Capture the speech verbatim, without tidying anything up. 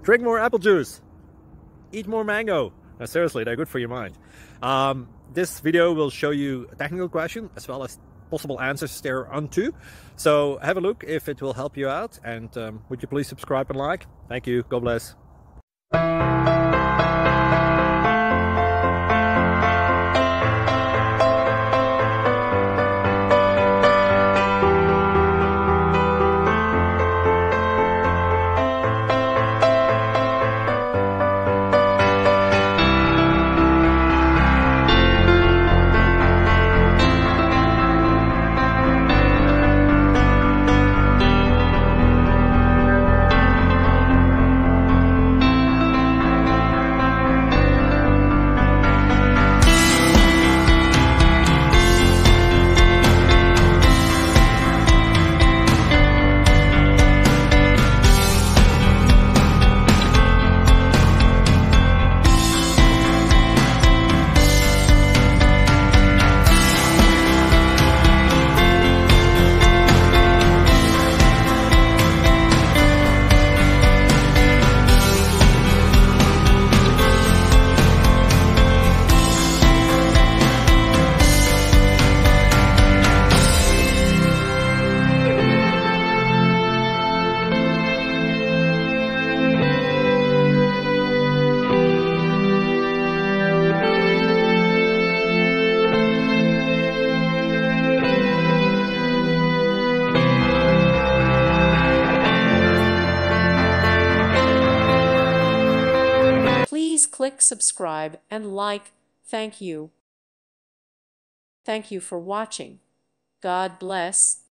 Drink more apple juice. Eat more mango. No, seriously, they're good for your mind. Um, this video will show you a technical question as well as possible answers thereunto. So have a look if it will help you out. And um, would you please subscribe and like? Thank you. God bless. Please click subscribe and like. Thank you. Thank you for watching. God bless.